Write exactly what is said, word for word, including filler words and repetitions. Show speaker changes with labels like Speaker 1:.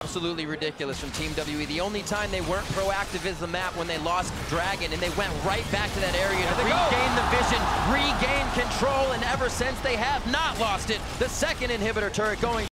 Speaker 1: absolutely ridiculous from Team W E. The only time they weren't proactive is the map when they lost Dragon, and they went right back to that area to regain the vision, regain control, and ever since they have not lost it. The second inhibitor turret going